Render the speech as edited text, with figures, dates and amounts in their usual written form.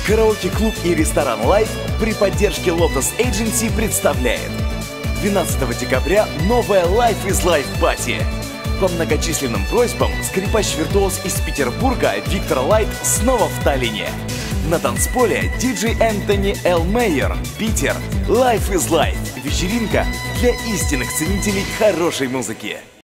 Караоке-клуб и ресторан Life при поддержке Lotus Agency представляет 12 декабря новая Life is Life Party. По многочисленным просьбам скрипач-виртуоз из Петербурга Виктор Лайт снова в Таллине. На танцполе диджей Энтони Л. Мейер, Питер, Life is Life. Вечеринка для истинных ценителей хорошей музыки.